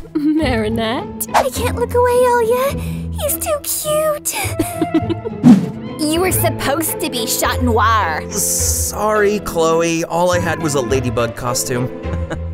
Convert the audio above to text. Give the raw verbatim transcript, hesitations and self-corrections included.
Marinette? I can't look away, Ayla. He's too cute. You were supposed to be Chat Noir. Sorry, Chloe. All I had was a ladybug costume.